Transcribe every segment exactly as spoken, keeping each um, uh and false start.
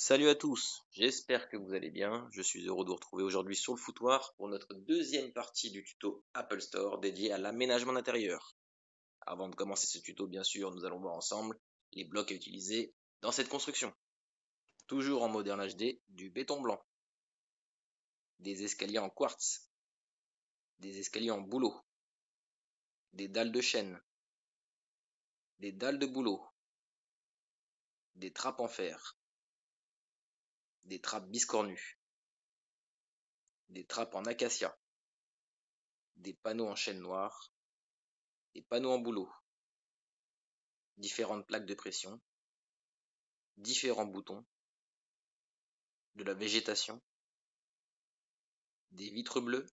Salut à tous, j'espère que vous allez bien. Je suis heureux de vous retrouver aujourd'hui sur le foutoir pour notre deuxième partie du tuto Apple Store dédié à l'aménagement d'intérieur. Avant de commencer ce tuto, bien sûr, nous allons voir ensemble les blocs à utiliser dans cette construction. Toujours en moderne H D, du béton blanc, des escaliers en quartz, des escaliers en bouleau, des dalles de chêne, des dalles de bouleau, des trappes en fer, des trappes biscornues, des trappes en acacia, des panneaux en chêne noir, des panneaux en bouleau, différentes plaques de pression, différents boutons, de la végétation, des vitres bleues,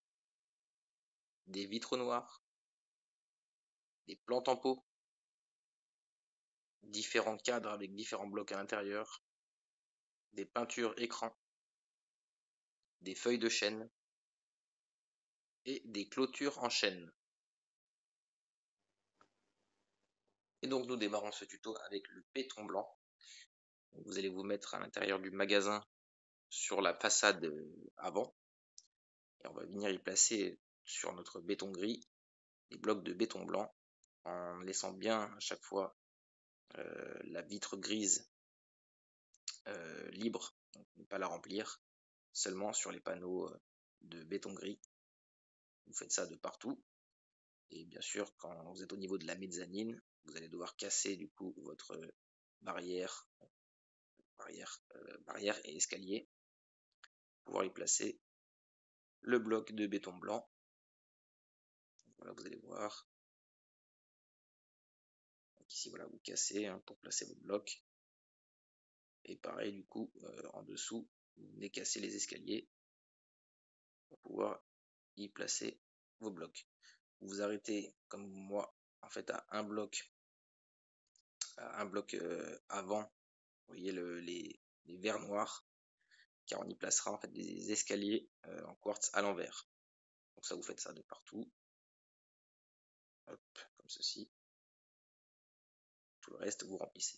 des vitres noires, des plantes en pot, différents cadres avec différents blocs à l'intérieur, des peintures écran, des feuilles de chêne et des clôtures en chêne. Et donc nous démarrons ce tuto avec le béton blanc. Vous allez vous mettre à l'intérieur du magasin sur la façade avant et on va venir y placer sur notre béton gris des blocs de béton blanc en laissant bien à chaque fois euh, la vitre grise euh, libre, donc ne pas la remplir, seulement sur les panneaux de béton gris. Vous faites ça de partout. Et bien sûr, quand vous êtes au niveau de la mezzanine, vous allez devoir casser du coup votre barrière, barrière, euh, barrière et escalier pour pouvoir y placer le bloc de béton blanc. Voilà, vous allez voir. Donc ici, voilà, vous cassez hein, pour placer votre bloc. Et pareil, du coup, euh, en dessous, vous venez casser les escaliers pour pouvoir y placer vos blocs. Vous vous arrêtez, comme moi, en fait, à un bloc, à un bloc euh, avant. Vous voyez le, les, les verres noirs, car on y placera en fait des escaliers euh, en quartz à l'envers. Donc ça, vous faites ça de partout. Hop, comme ceci. Tout le reste, vous remplissez.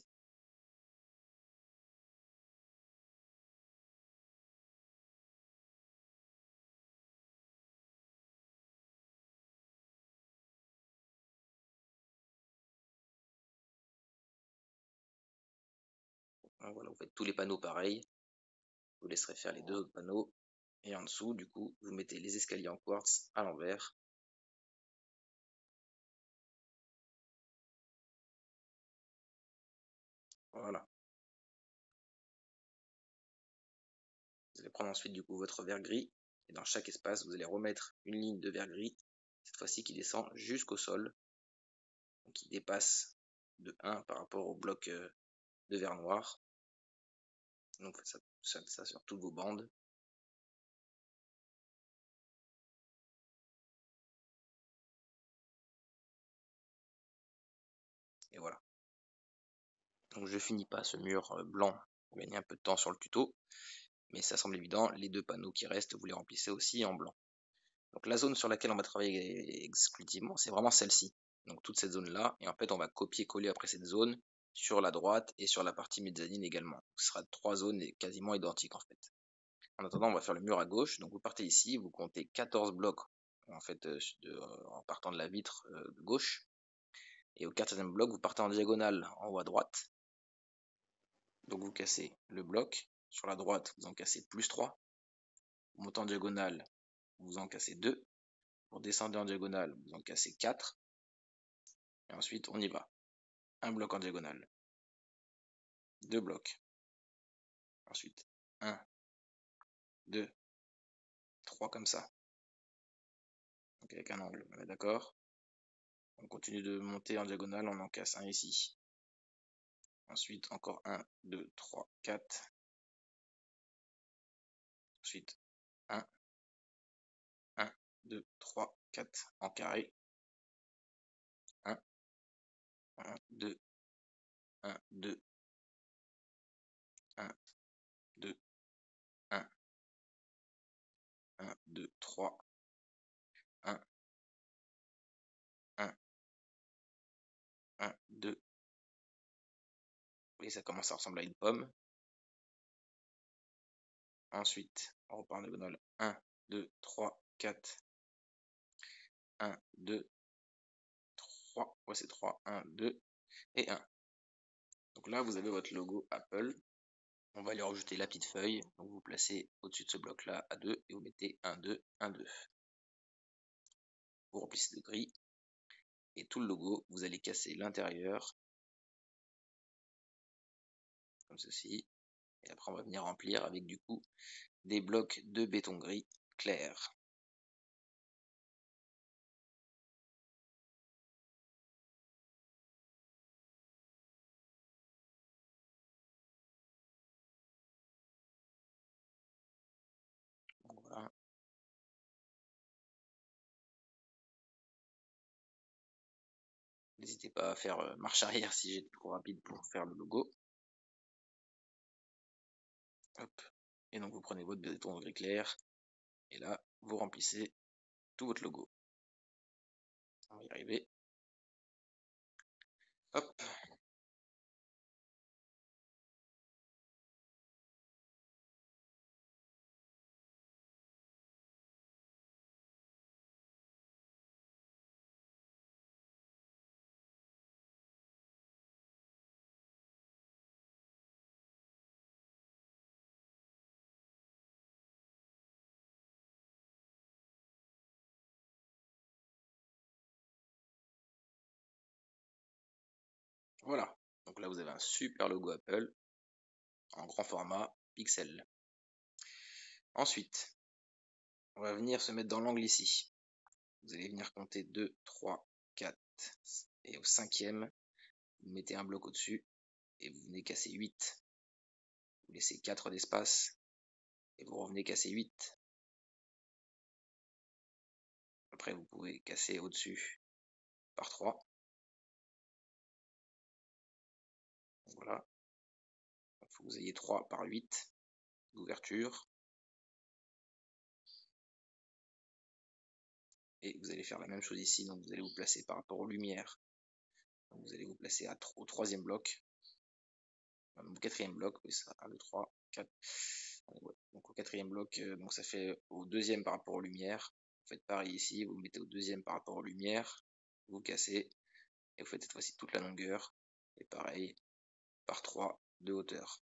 Donc voilà, vous faites tous les panneaux pareils. Je vous laisserai faire les deux autres panneaux. Et en dessous, du coup, vous mettez les escaliers en quartz à l'envers. Voilà. Vous allez prendre ensuite du coup votre verre gris. Et dans chaque espace, vous allez remettre une ligne de verre gris. Cette fois-ci qui descend jusqu'au sol. Donc qui dépasse de un par rapport au bloc de verre noir. Donc faites ça, ça, ça sur toutes vos bandes. Et voilà. Donc je finis pas ce mur blanc pour gagner un peu de temps sur le tuto. Mais ça semble évident, les deux panneaux qui restent, vous les remplissez aussi en blanc. Donc la zone sur laquelle on va travailler exclusivement, c'est vraiment celle-ci. Donc toute cette zone-là, et en fait on va copier-coller après cette zone sur la droite et sur la partie mezzanine également. Ce sera trois zones quasiment identiques en fait. En attendant, on va faire le mur à gauche. Donc vous partez ici, vous comptez quatorze blocs en fait de, de, en partant de la vitre de gauche. Et au quatorzième bloc, vous partez en diagonale en haut à droite. Donc vous cassez le bloc. Sur la droite, vous en cassez plus trois. Vous montez en diagonale, vous en cassez deux. Pour descendre en diagonale, vous en cassez quatre. Et ensuite, on y va. Un bloc en diagonale. Deux blocs. Ensuite, un, deux, trois comme ça. Donc avec un angle, on est d'accord. On continue de monter en diagonale, on en casse un ici. Ensuite, encore un, deux, trois, quatre. Ensuite, un, un, deux, trois, quatre en carré. un, un, deux, un, deux, un, deux, un, un, deux, trois, un, un, un, deux. Et ça commence à ressembler à une pomme. Ensuite, on repart en diagonale. un, deux, trois, quatre. un, deux, trois. Ouais, c'est trois. un, deux et un. Donc là, vous avez votre logo Apple. On va lui rajouter la petite feuille. Donc vous placez au-dessus de ce bloc-là à deux et vous mettez un, deux, un, deux. Vous remplissez de gris. Et tout le logo, vous allez casser l'intérieur. Comme ceci. Et après, on va venir remplir avec du coup des blocs de béton gris clair. Donc voilà. N'hésitez pas à faire marche arrière si j'ai trop rapide pour faire le logo. Hop. Et donc vous prenez votre béton gris clair et là vous remplissez tout votre logo. On va y arriver. Hop. Voilà. Donc là vous avez un super logo Apple en grand format pixel. Ensuite, on va venir se mettre dans l'angle ici. Vous allez venir compter deux, trois, quatre et au cinquième, vous mettez un bloc au-dessus et vous venez casser huit. Vous laissez quatre d'espace et vous revenez casser huit. Après vous pouvez casser au-dessus par trois. Voilà. Il faut que vous ayez trois par huit d'ouverture. Et vous allez faire la même chose ici, donc vous allez vous placer par rapport aux lumières. Donc vous allez vous placer à, au troisième bloc. Au quatrième bloc, oui, ça, un, deux, trois, quatre. Ouais. Donc au quatrième bloc, euh, donc ça fait au deuxième par rapport aux lumières. Vous faites pareil ici, vous mettez au deuxième par rapport aux lumières, vous cassez, et vous faites cette fois-ci toute la longueur, et pareil, par trois de hauteur.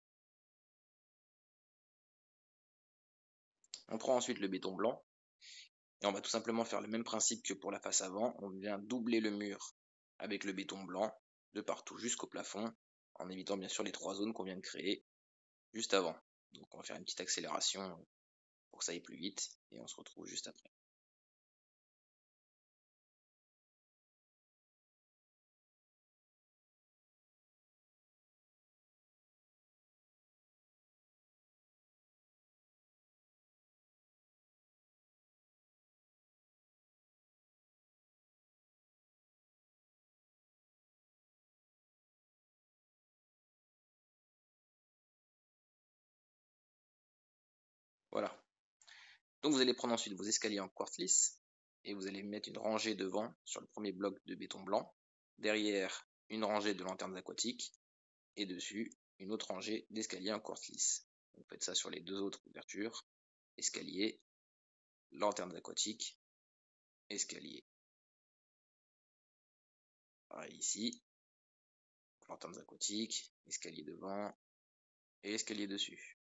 On prend ensuite le béton blanc, et on va tout simplement faire le même principe que pour la face avant. On vient doubler le mur avec le béton blanc, de partout jusqu'au plafond, en évitant bien sûr les trois zones qu'on vient de créer juste avant. Donc on va faire une petite accélération pour que ça aille plus vite, et on se retrouve juste après. Voilà. Donc vous allez prendre ensuite vos escaliers en quartz lisse et vous allez mettre une rangée devant sur le premier bloc de béton blanc, derrière une rangée de lanternes aquatiques et dessus une autre rangée d'escaliers en quartz lisse. Vous faites ça sur les deux autres ouvertures, escalier, lanternes aquatiques, escalier. Pareil ici, lanternes aquatiques, escalier devant et escalier dessus.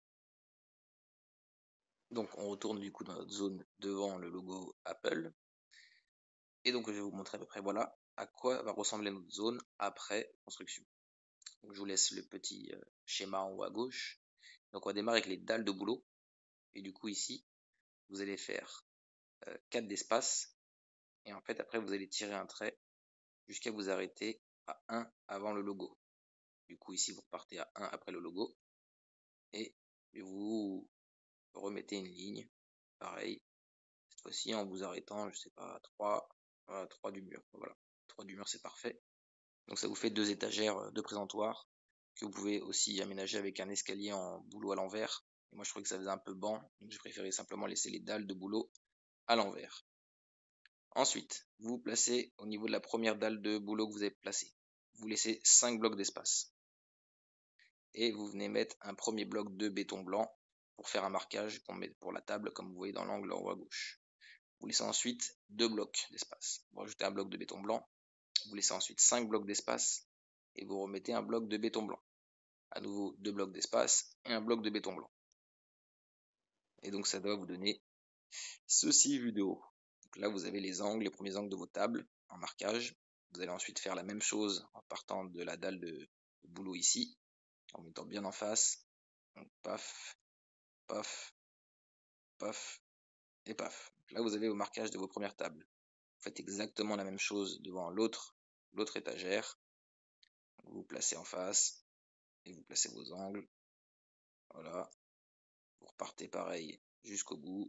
Donc on retourne du coup dans notre zone devant le logo Apple. Et donc je vais vous montrer à peu près voilà à quoi va ressembler notre zone après construction. Donc, je vous laisse le petit euh, schéma en haut à gauche. Donc on va démarrer avec les dalles de boulot. Et du coup ici, vous allez faire euh, quatre d'espace. Et en fait après vous allez tirer un trait jusqu'à vous arrêter à un avant le logo. Du coup ici vous repartez à un après le logo. Et vous remettez une ligne. Pareil. Cette fois-ci en vous arrêtant, je sais pas, à trois, à trois du mur. Voilà. trois du mur c'est parfait. Donc ça vous fait deux étagères de présentoir que vous pouvez aussi aménager avec un escalier en boulot à l'envers. Moi je trouvais que ça faisait un peu banc, donc j'ai préféré simplement laisser les dalles de boulot à l'envers. Ensuite, vous vous placez au niveau de la première dalle de boulot que vous avez placée. Vous laissez cinq blocs d'espace. Et vous venez mettre un premier bloc de béton blanc pour faire un marquage qu'on met pour la table, comme vous voyez dans l'angle en haut à gauche. Vous laissez ensuite deux blocs d'espace. Vous rajoutez un bloc de béton blanc. Vous laissez ensuite cinq blocs d'espace et vous remettez un bloc de béton blanc. À nouveau deux blocs d'espace et un bloc de béton blanc. Et donc ça doit vous donner ceci vu de haut. Donc là vous avez les angles, les premiers angles de vos tables en marquage. Vous allez ensuite faire la même chose en partant de la dalle de boulot ici, en mettant bien en face. Donc paf, paf, paf et paf. Donc là vous avez vos marquages de vos premières tables. Vous faites exactement la même chose devant l'autre l'autre étagère. Vous vous placez en face et vous placez vos angles. Voilà. Vous repartez pareil jusqu'au bout.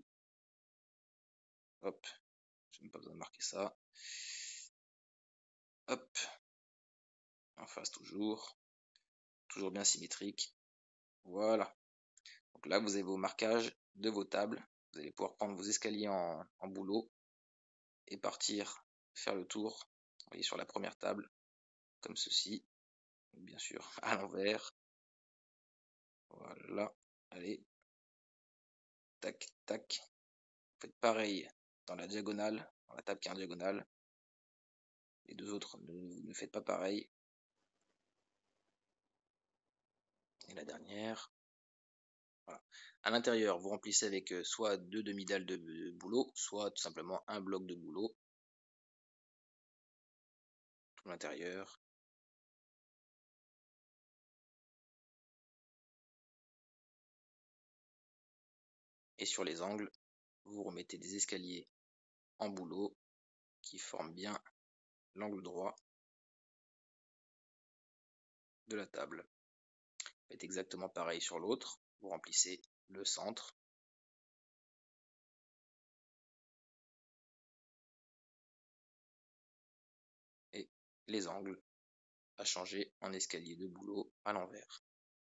Hop. J'ai même pas besoin de marquer ça. Hop. En face toujours. Toujours bien symétrique. Voilà. Donc là, vous avez vos marquages de vos tables. Vous allez pouvoir prendre vos escaliers en, en bouleau et partir faire le tour. Vous voyez sur la première table, comme ceci. Bien sûr, à l'envers. Voilà. Allez. Tac, tac. Vous faites pareil dans la diagonale, dans la table qui est en diagonale. Les deux autres, ne, ne faites pas pareil. Et la dernière. Voilà. À l'intérieur, vous remplissez avec euh, soit deux demi-dalles de, de bouleau, soit tout simplement un bloc de bouleau. Tout l'intérieur. Et sur les angles, vous remettez des escaliers en bouleau qui forment bien l'angle droit de la table. Faites exactement pareil sur l'autre. Vous remplissez le centre. Et les angles à changer en escalier de bouleau à l'envers.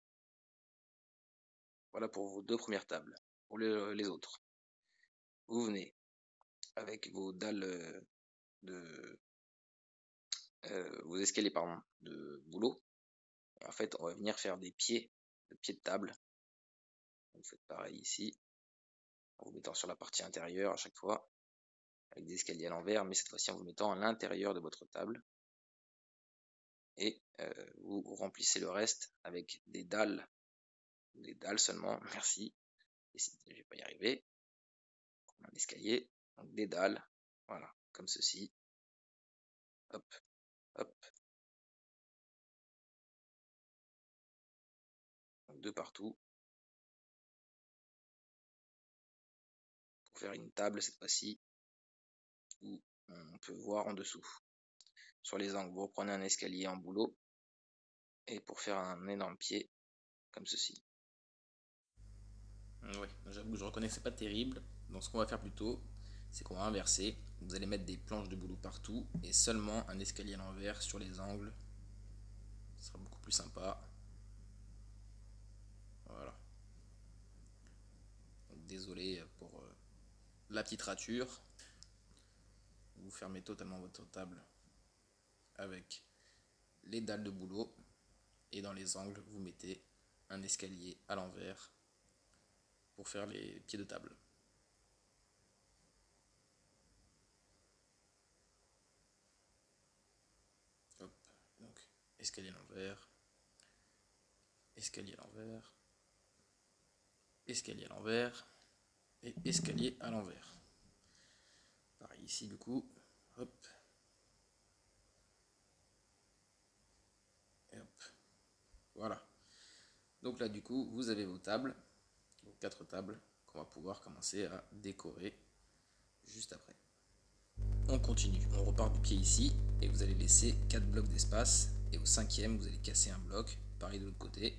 Voilà pour vos deux premières tables. Pour les, les autres, vous venez avec vos dalles de euh, vos escaliers pardon, de bouleau. Et en fait, on va venir faire des pieds, des pieds de table. Vous faites pareil ici, en vous mettant sur la partie intérieure à chaque fois, avec des escaliers à l'envers, mais cette fois-ci en vous mettant à l'intérieur de votre table. Et euh, vous remplissez le reste avec des dalles, des dalles seulement, merci. Et si je vais pas y arriver, un escalier, donc des dalles, voilà, comme ceci. Hop, hop. Donc de partout. Pour faire une table cette fois-ci, où on peut voir en dessous. Sur les angles, vous reprenez un escalier en bouleau. Et pour faire un énorme pied, comme ceci. Oui, j'avoue que je reconnais que c'est pas terrible. Donc ce qu'on va faire plutôt, c'est qu'on va inverser. Vous allez mettre des planches de bouleau partout et seulement un escalier à l'envers sur les angles. Ce sera beaucoup plus sympa. Voilà. Donc, désolé pour euh, la petite rature. Vous fermez totalement votre table avec les dalles de bouleau et dans les angles vous mettez un escalier à l'envers pour faire les pieds de table. Hop, donc escalier à l'envers, escalier à l'envers, escalier à l'envers et escalier à l'envers. Pareil ici du coup, hop, et hop, voilà. Donc là du coup vous avez vos tables, vos quatre tables qu'on va pouvoir commencer à décorer juste après. On continue, on repart du pied ici et vous allez laisser quatre blocs d'espace et au cinquième vous allez casser un bloc, pareil de l'autre côté.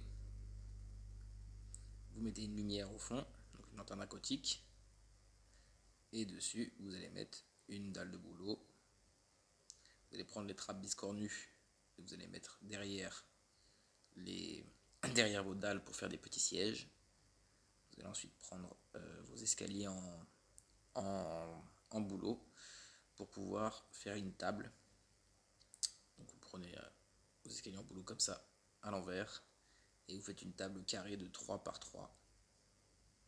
Vous mettez une lumière au fond, donc une lanterne aquatique, et dessus vous allez mettre une dalle de bouleau. Vous allez prendre les trappes biscornues et vous allez mettre derrière, les, derrière vos dalles pour faire des petits sièges. Vous allez ensuite prendre euh, vos escaliers en, en, en bouleau pour pouvoir faire une table. Donc vous prenez euh, vos escaliers en bouleau comme ça à l'envers et vous faites une table carrée de trois par trois.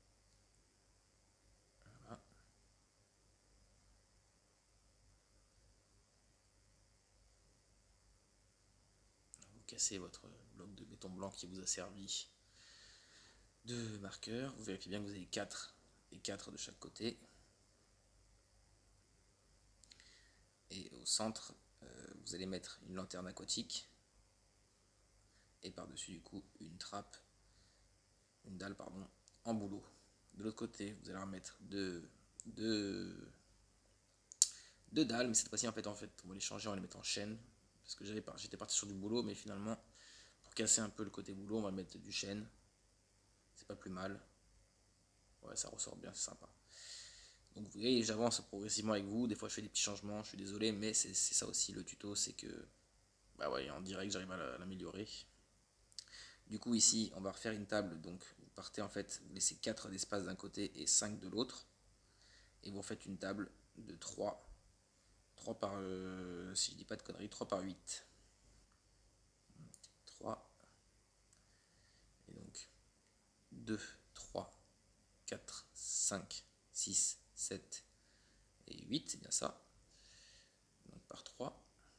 cassez votre bloc de béton blanc qui vous a servi de marqueur. Vous vérifiez bien que vous avez quatre et quatre de chaque côté. Et au centre, euh, vous allez mettre une lanterne aquatique. Et par-dessus, du coup, une trappe, une dalle, pardon, en bouleau. De l'autre côté, vous allez remettre deux, deux, deux dalles, mais cette fois-ci, en fait, en fait, on va les changer, on va les mettre en chaîne. Parce que j'étais parti sur du bouleau, mais finalement, pour casser un peu le côté bouleau, on va mettre du chêne. C'est pas plus mal. Ouais, ça ressort bien, c'est sympa. Donc vous voyez, j'avance progressivement avec vous. Des fois, je fais des petits changements, je suis désolé, mais c'est ça aussi le tuto, c'est que, bah ouais, en direct, j'arrive à l'améliorer. Du coup, ici, on va refaire une table. Donc, vous partez en fait, vous laissez quatre d'espace d'un côté et cinq de l'autre. Et vous faites une table de trois. trois par, euh, si je dis pas de conneries, trois par huit. trois. Et donc, deux, trois, quatre, cinq, six, sept et huit, c'est bien ça. Donc, par trois.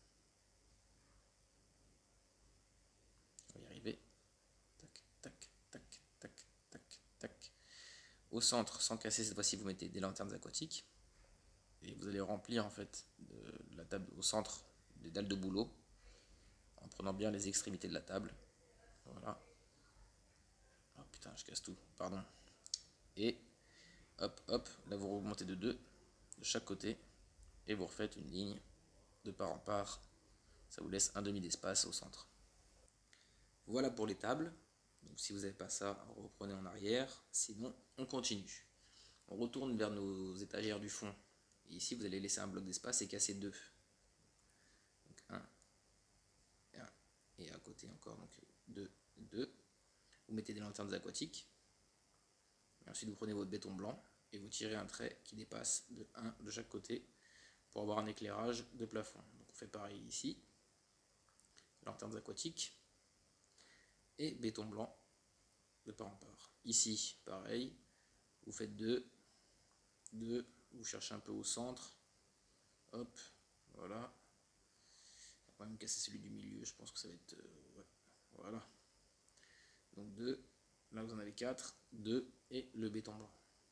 On va y arriver. Tac, tac, tac, tac, tac, tac. Au centre, sans casser, cette fois-ci, vous mettez des lanternes aquatiques. Et vous allez remplir en fait de la table au centre des dalles de bouleau en prenant bien les extrémités de la table. Voilà. Oh putain, je casse tout, pardon. Et hop, hop, là vous remontez de deux de chaque côté et vous refaites une ligne de part en part. Ça vous laisse un demi d'espace au centre. Voilà pour les tables. Donc, si vous n'avez pas ça, reprenez en arrière. Sinon, on continue. On retourne vers nos étagères du fond. Et ici, vous allez laisser un bloc d'espace et casser deux. Donc un, et un, et à côté encore, donc deux, deux. Vous mettez des lanternes aquatiques. Et ensuite, vous prenez votre béton blanc et vous tirez un trait qui dépasse de un de chaque côté pour avoir un éclairage de plafond. Donc on fait pareil ici. Lanternes aquatiques et béton blanc de part en part. Ici, pareil, vous faites deux, deux, vous cherchez un peu au centre. Hop, voilà. On va même casser celui du milieu, je pense que ça va être... Euh, ouais, voilà. Donc deux, là vous en avez quatre, deux et le béton blanc.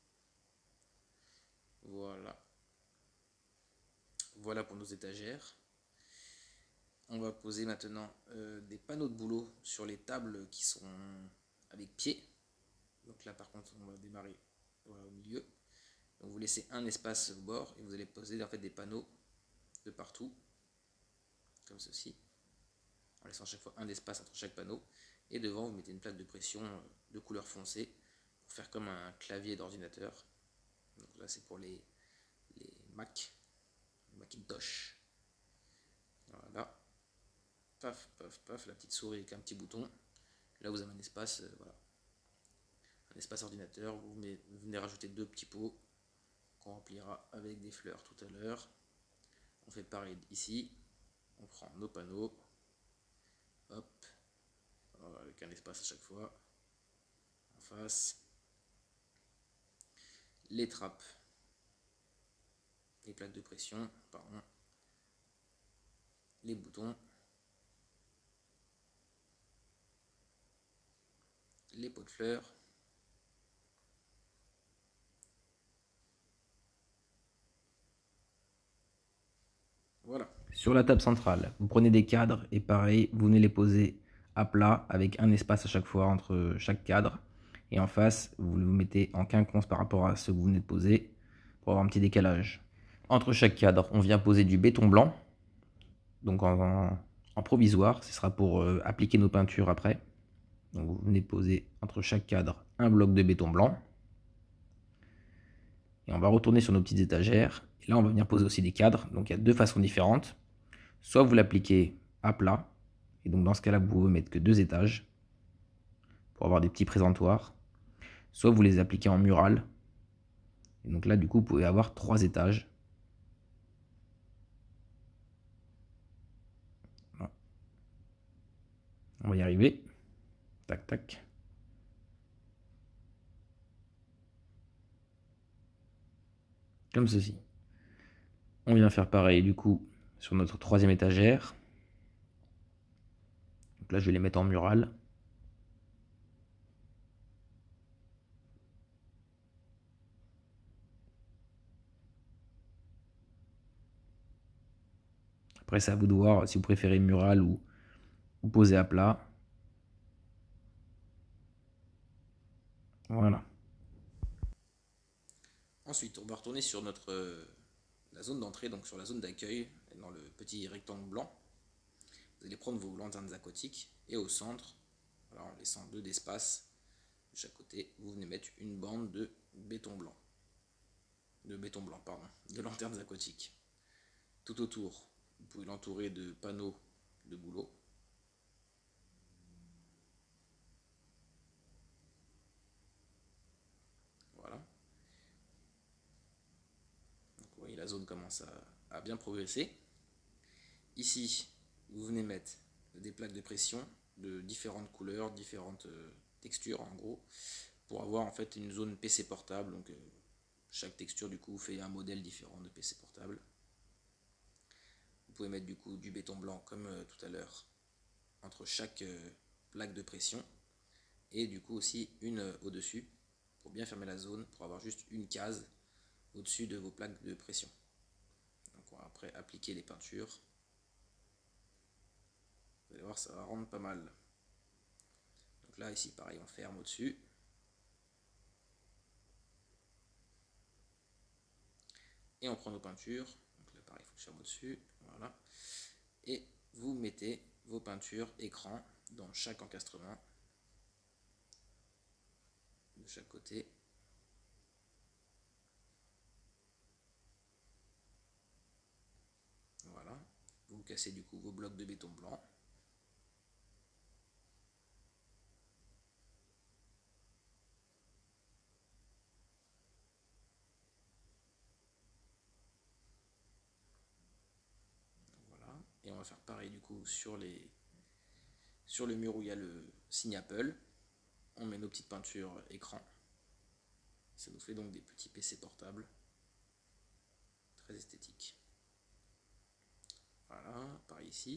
Voilà. Voilà pour nos étagères. On va poser maintenant euh, des panneaux de boulot sur les tables qui sont avec pied. Donc là par contre on va démarrer voilà, au milieu. Donc vous laissez un espace au bord et vous allez poser en fait des panneaux de partout, comme ceci, en laissant à chaque fois un espace entre chaque panneau. Et devant vous mettez une plaque de pression de couleur foncée pour faire comme un clavier d'ordinateur. Donc là c'est pour les, les Mac, les Macintosh. Voilà. Paf, paf, paf, la petite souris avec un petit bouton. Là vous avez un espace, euh, voilà, un espace ordinateur. Vous, met, vous venez rajouter deux petits pots qu'on remplira avec des fleurs tout à l'heure. On fait pareil ici. On prend nos panneaux. Hop. Voilà, avec un espace à chaque fois. En face. Les trappes. Les plaques de pression, pardon. Les boutons. Les pots de fleurs. Voilà. Sur la table centrale, vous prenez des cadres et pareil, vous venez les poser à plat avec un espace à chaque fois entre chaque cadre. Et en face, vous le mettez en quinconce par rapport à ce que vous venez de poser pour avoir un petit décalage. Entre chaque cadre, on vient poser du béton blanc, donc en, en, en provisoire. Ce sera pour euh, appliquer nos peintures après. Donc vous venez poser entre chaque cadre un bloc de béton blanc. Et on va retourner sur nos petites étagères. Et là, on va venir poser aussi des cadres. Donc il y a deux façons différentes. Soit vous l'appliquez à plat, et donc dans ce cas-là, vous pouvez mettre que deux étages pour avoir des petits présentoirs. Soit vous les appliquez en mural, et donc là, du coup, vous pouvez avoir trois étages. Voilà. On va y arriver. Tac, tac. Comme ceci. On vient faire pareil, du coup, sur notre troisième étagère. Donc là, je vais les mettre en mural. Après, c'est à vous de voir si vous préférez mural ou, ou poser à plat. Voilà. Ensuite, on va retourner sur notre, euh, la zone d'entrée, donc sur la zone d'accueil, dans le petit rectangle blanc. Vous allez prendre vos lanternes aquatiques et au centre, alors en laissant deux d'espace de chaque côté, vous venez mettre une bande de béton blanc. De béton blanc, pardon, de lanternes aquatiques. Tout autour, vous pouvez l'entourer de panneaux de bouleau. Voilà. Donc, vous voyez, la zone commence à, à bien progresser. Ici, vous venez mettre des plaques de pression de différentes couleurs, différentes euh, textures en gros, pour avoir en fait une zone P C portable. Donc euh, chaque texture du coup fait un modèle différent de P C portable. Vous pouvez mettre du coup du béton blanc comme euh, tout à l'heure entre chaque euh, plaque de pression et du coup aussi une euh, au-dessus pour bien fermer la zone, pour avoir juste une case au-dessus de vos plaques de pression. Donc on va après appliquer les peintures. Vous allez voir, ça va rendre pas mal. Donc là ici pareil, on ferme au-dessus. Et on prend nos peintures. Donc là pareil, il faut que je ferme au-dessus. Voilà. Et vous mettez vos peintures écran dans chaque encastrement de chaque côté. Voilà. Vous cassez du coup vos blocs de béton blanc. Voilà. Et on va faire pareil du coup sur les sur le mur où il y a le signe Apple. On met nos petites peintures écran. Ça nous fait donc des petits P C portables. Très esthétiques. Voilà, pareil ici.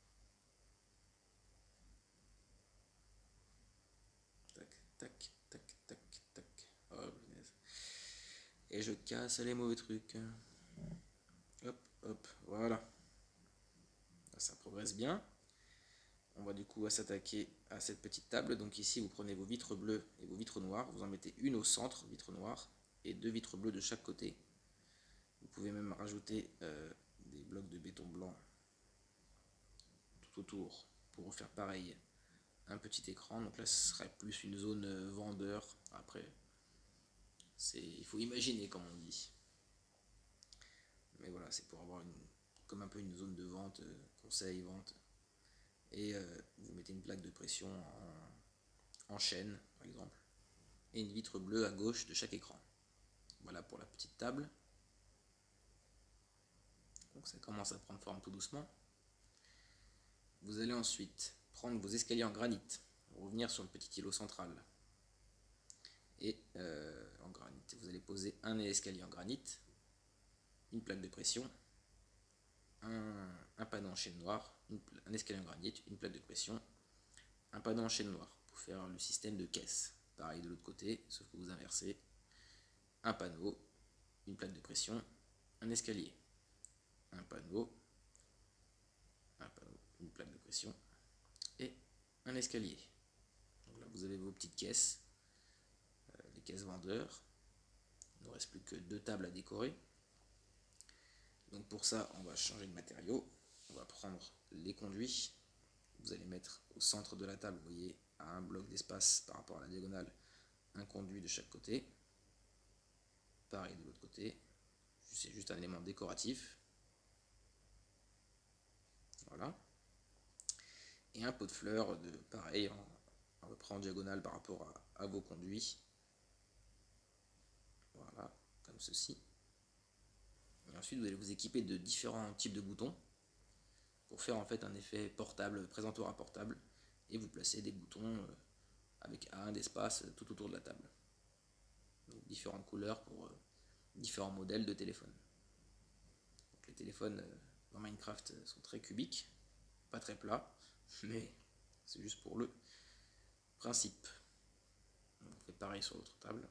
Tac, tac, tac, tac, tac. Oh, et je casse les mauvais trucs. Hop, hop, voilà. Ça progresse bien. On va du coup s'attaquer à cette petite table. Donc ici, vous prenez vos vitres bleues et vos vitres noires. Vous en mettez une au centre, vitre noire, et deux vitres bleues de chaque côté. Vous pouvez même rajouter euh, des blocs de béton blanc tout autour pour faire pareil un petit écran. Donc là, ce serait plus une zone euh, vendeur. Après, c'est, il faut imaginer comme on dit. Mais voilà, c'est pour avoir une, comme un peu une zone de vente, euh, conseil, vente. Et euh, vous mettez une plaque de pression en, en chaîne, par exemple, et une vitre bleue à gauche de chaque écran. Voilà pour la petite table. Donc ça commence à prendre forme tout doucement. Vous allez ensuite prendre vos escaliers en granit, revenir sur le petit îlot central. Et euh, en granit, vous allez poser un escalier en granit, une plaque de pression, un, un panneau en chaîne noire, une, un escalier en granit, une plaque de pression, un panneau en chaîne noire pour faire le système de caisse. Pareil de l'autre côté, sauf que vous inversez un panneau, une plaque de pression, un escalier, un panneau, un panneau, une plaque de pression et un escalier. Donc là, vous avez vos petites caisses, euh, les caisses vendeurs. Il ne reste plus que deux tables à décorer. Donc pour ça, on va changer de matériau. On va prendre les conduits. Vous allez mettre au centre de la table, vous voyez, à un bloc d'espace par rapport à la diagonale, un conduit de chaque côté. Pareil de l'autre côté. C'est juste un élément décoratif. Voilà. Et un pot de fleurs, de pareil, en, peu près en diagonale par rapport à, à vos conduits. Voilà, comme ceci. Et ensuite, vous allez vous équiper de différents types de boutons pour faire en fait un effet portable, présentoir à portable. Et vous placez des boutons avec un d'espace tout autour de la table. Donc différentes couleurs pour euh, différents modèles de téléphones. Donc les téléphones euh, dans Minecraft sont très cubiques, pas très plats, mais c'est juste pour le principe. On fait pareil sur l'autre table.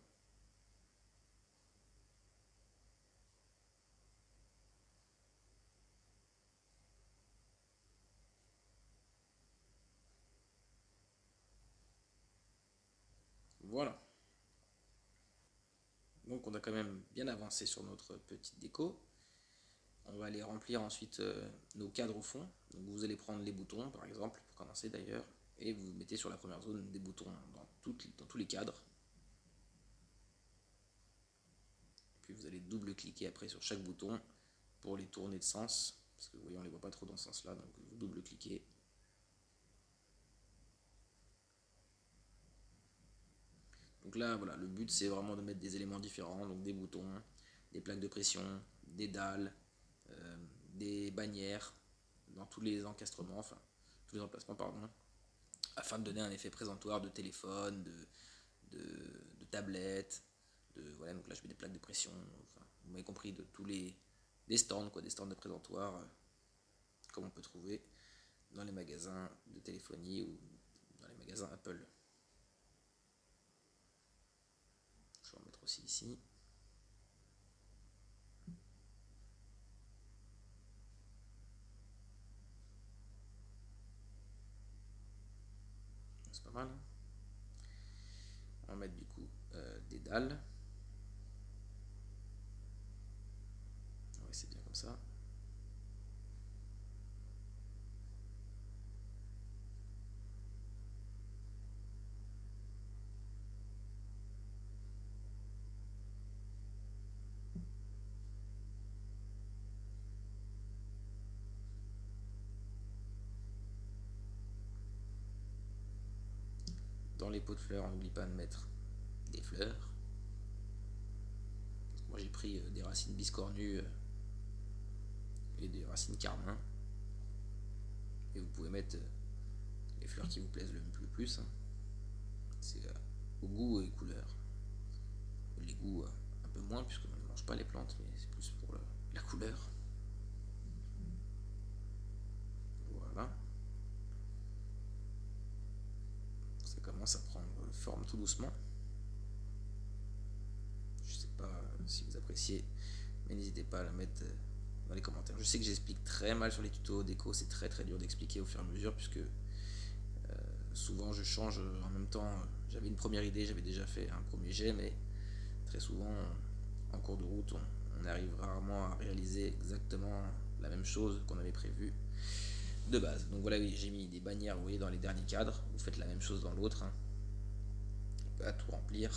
Voilà. Donc on a quand même bien avancé sur notre petite déco. On va aller remplir ensuite euh, nos cadres au fond. Donc vous allez prendre les boutons par exemple, pour commencer d'ailleurs, et vous mettez sur la première zone des boutons dans, toutes, dans tous les cadres. Puis vous allez double-cliquer après sur chaque bouton pour les tourner de sens, parce que vous voyez on ne les voit pas trop dans ce sens là, donc vous double-cliquez. Donc là voilà, le but c'est vraiment de mettre des éléments différents, donc des boutons, des plaques de pression, des dalles, euh, des bannières dans tous les encastrements, enfin tous les emplacements pardon, afin de donner un effet présentoir de téléphone, de, de, de tablette, de, voilà, donc là je mets des plaques de pression, enfin, vous m'avez compris, de tous les des stands, quoi, des stands de présentoir, euh, comme on peut trouver dans les magasins de téléphonie ou dans les magasins Apple. Je vais en mettre aussi ici. C'est pas mal. Hein, on va mettre du coup euh, des dalles. Ouais, c'est bien comme ça. Dans les pots de fleurs, on n'oublie pas de mettre des fleurs. Moi j'ai pris euh, des racines biscornues euh, et des racines carmin. Et vous pouvez mettre euh, les fleurs qui vous plaisent le plus. Hein. C'est euh, au goût et couleur. Les goûts euh, un peu moins puisque on ne mange pas les plantes, mais c'est plus pour le, la couleur. Voilà. Ça commence à prendre forme tout doucement. Je sais pas si vous appréciez, mais n'hésitez pas à la mettre dans les commentaires. Je sais que j'explique très mal sur les tutos déco, c'est très très dur d'expliquer au fur et à mesure puisque euh, souvent je change en même temps. J'avais une première idée, j'avais déjà fait un premier jet, mais très souvent en cours de route on, on arrive rarement à réaliser exactement la même chose qu'on avait prévu de base. Donc voilà, j'ai mis des bannières, vous voyez, dans les derniers cadres. Vous faites la même chose dans l'autre. Hein. À tout remplir.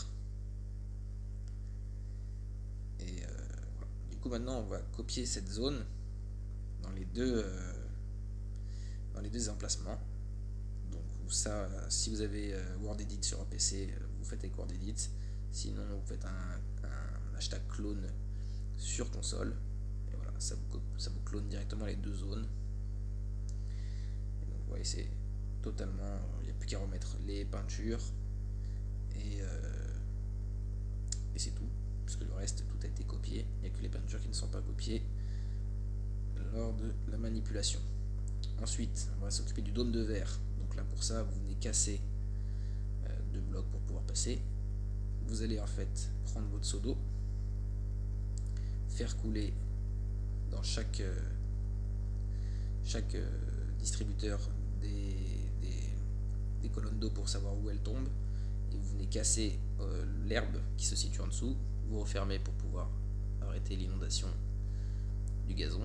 Et euh, voilà. Du coup maintenant on va copier cette zone dans les deux euh, dans les deux emplacements. Donc ça, si vous avez euh, WordEdit sur un P C, vous faites avec WordEdit. Sinon vous faites un, un hashtag clone sur console. Et voilà, ça vous, ça vous clone directement les deux zones. Et donc vous voyez, c'est totalement, il n'y a plus qu'à remettre les peintures et, euh, et c'est tout, puisque le reste tout a été copié. Il n'y a que les peintures qui ne sont pas copiées lors de la manipulation. Ensuite, on va s'occuper du dôme de verre. Donc là, pour ça, vous venez casser euh, deux blocs pour pouvoir passer. Vous allez en fait prendre votre seau d'eau, faire couler dans chaque, euh, chaque euh, distributeur des, des, des colonnes d'eau pour savoir où elles tombent. Et vous venez casser euh, l'herbe qui se situe en dessous. Vous refermez pour pouvoir arrêter l'inondation du gazon.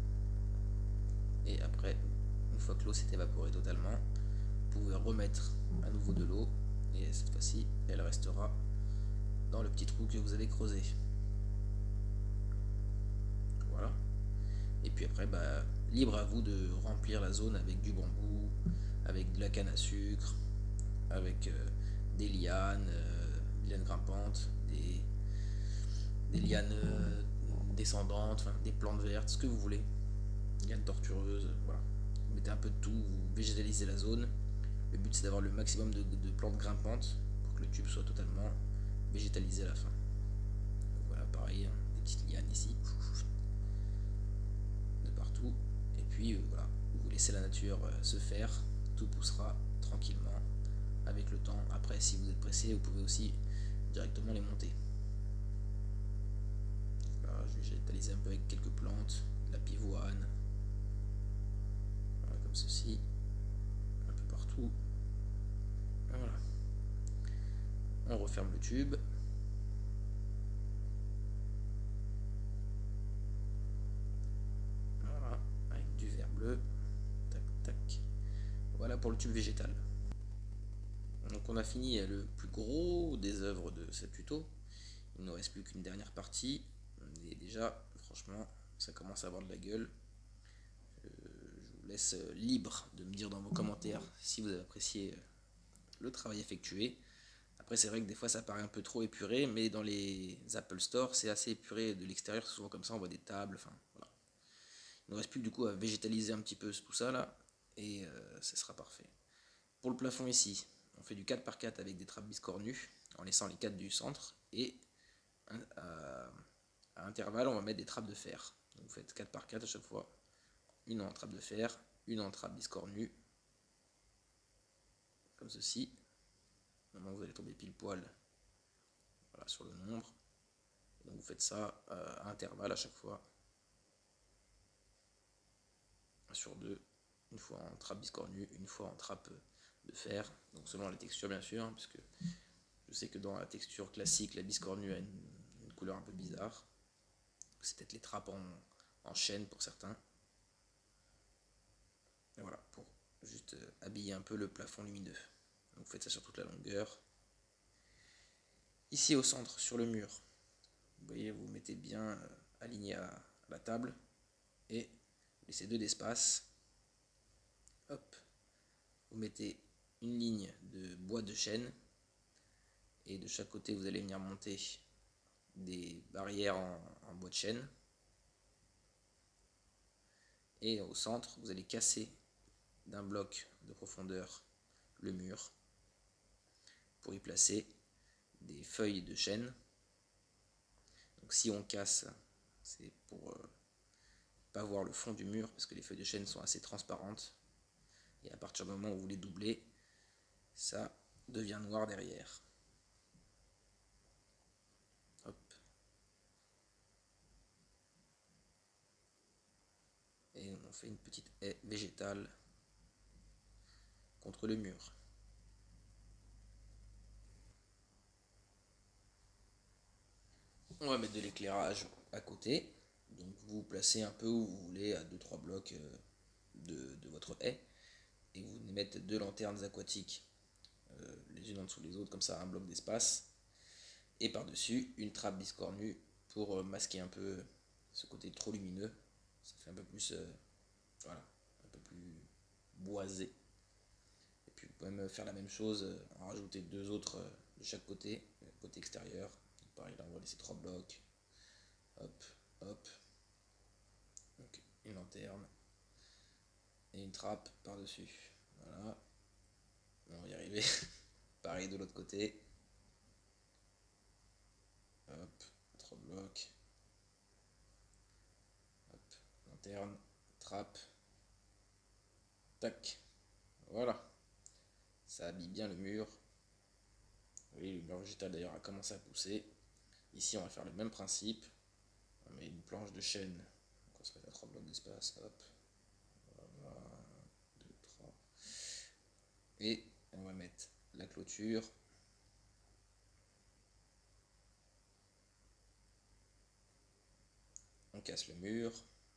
Et après, une fois que l'eau s'est évaporée totalement, vous pouvez remettre à nouveau de l'eau. Et cette fois-ci, elle restera dans le petit trou que vous avez creusé. Voilà. Et puis après, bah, libre à vous de remplir la zone avec du bambou, avec de la canne à sucre, avec euh, des lianes, euh, des lianes grimpantes, des, des lianes euh, descendantes, enfin, des plantes vertes, ce que vous voulez. Lianes tortueuses, voilà. Vous mettez un peu de tout, vous végétalisez la zone. Le but c'est d'avoir le maximum de, de plantes grimpantes pour que le tube soit totalement végétalisé à la fin. Donc voilà, pareil, hein, des petites lianes ici, de partout. Et puis euh, voilà, vous laissez la nature euh, se faire, tout poussera tranquillement avec le temps. Après, si vous êtes pressé, vous pouvez aussi directement les monter. Là, je vais végétaliser un peu avec quelques plantes, de la pivoine, voilà, comme ceci, un peu partout. Voilà. On referme le tube. Voilà, avec du verre bleu. Tac, tac. Voilà pour le tube végétal. Donc on a fini le plus gros des œuvres de ce tuto. Il ne nous reste plus qu'une dernière partie. Et déjà, franchement, ça commence à avoir de la gueule. Euh, je vous laisse libre de me dire dans vos commentaires si vous avez apprécié le travail effectué. Après, c'est vrai que des fois ça paraît un peu trop épuré, mais dans les Apple Store, c'est assez épuré de l'extérieur. Souvent comme ça, on voit des tables. Enfin, voilà. Il ne nous reste plus du coup à végétaliser un petit peu tout ça là, et euh, ce sera parfait. Pour le plafond ici, on fait du quatre par quatre avec des trappes biscornues, en laissant les quatre du centre, et à, à intervalle, on va mettre des trappes de fer. Donc vous faites quatre par quatre à chaque fois, une en trappe de fer, une en trappe biscornue, comme ceci. Normalement, vous allez tomber pile poil, voilà, sur le nombre. Donc vous faites ça euh, à intervalle à chaque fois, sur deux, une fois en trappe biscornue, une fois en trappe de fer, donc selon la texture bien sûr, hein, parce que je sais que dans la texture classique, la biscornue a une, une couleur un peu bizarre. C'est peut-être les trappes en, en chaîne pour certains. Et voilà, pour juste euh, habiller un peu le plafond lumineux. Donc vous faites ça sur toute la longueur. Ici au centre, sur le mur, vous voyez, vous mettez bien euh, aligné à, à la table et vous laissez deux d'espace. Hop, vous mettez une ligne de bois de chêne et de chaque côté vous allez venir monter des barrières en, en bois de chêne. Et au centre, vous allez casser d'un bloc de profondeur le mur pour y placer des feuilles de chêne. Donc si on casse, c'est pour euh, pas voir le fond du mur parce que les feuilles de chêne sont assez transparentes. Et à partir du moment où vous les doublez, ça devient noir derrière. Hop. Et on fait une petite haie végétale contre le mur. On va mettre de l'éclairage à côté. Donc vous placez un peu où vous voulez à deux trois blocs de, de votre haie. Et vous mettez deux lanternes aquatiques euh, les unes en dessous des autres, comme ça un bloc d'espace. Et par-dessus une trappe biscornue pour euh, masquer un peu ce côté trop lumineux. Ça fait un peu plus, euh, voilà, un peu plus boisé. Et puis vous pouvez même faire la même chose, euh, en rajouter deux autres euh, de chaque côté, côté extérieur. Donc, pareil, là on va laisser trois blocs. Hop, hop. Donc une lanterne et une trappe par-dessus. Voilà. On va y arriver. Pareil de l'autre côté. Hop, trois blocs. Hop, lanterne, trappe. Tac. Voilà. Ça habille bien le mur. Vous voyez, le mur végétal d'ailleurs a commencé à pousser. Ici, on va faire le même principe. On met une planche de chêne. Donc on se met à trois blocs d'espace. Hop. Voilà. deux, trois. Et on va mettre la clôture. On casse le mur.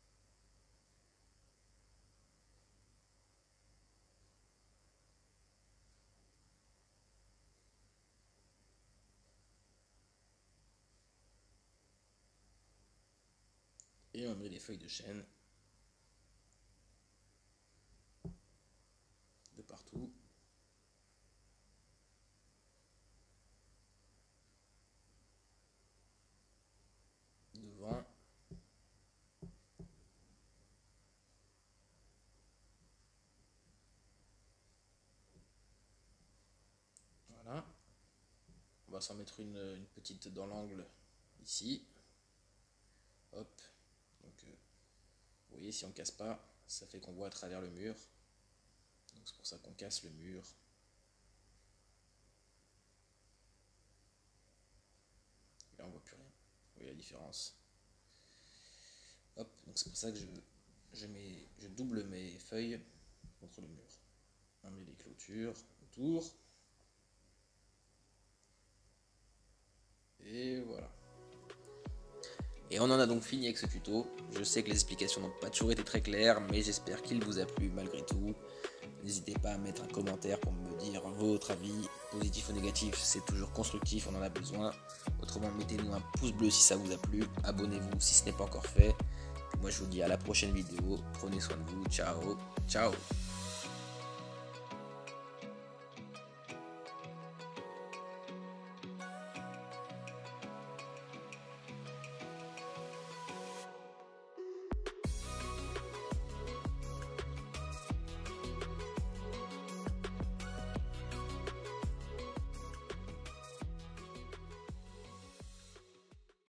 Et on met les feuilles de chêne de partout. Devant. Voilà. On va s'en mettre une, une petite dans l'angle ici. Hop. Donc, euh, vous voyez, si on casse pas, ça fait qu'on voit à travers le mur. C'est pour ça qu'on casse le mur. Et là on voit plus rien. Vous voyez la différence. Hop, donc c'est pour ça que je, je, mets, je double mes feuilles contre le mur. On met les clôtures autour. Et voilà. Et on en a donc fini avec ce tuto. Je sais que les explications n'ont pas toujours été très claires, mais j'espère qu'il vous a plu malgré tout. N'hésitez pas à mettre un commentaire pour me dire votre avis, positif ou négatif, c'est toujours constructif, on en a besoin. Autrement, mettez-nous un pouce bleu si ça vous a plu, abonnez-vous si ce n'est pas encore fait. Et moi je vous dis à la prochaine vidéo, prenez soin de vous, ciao, ciao.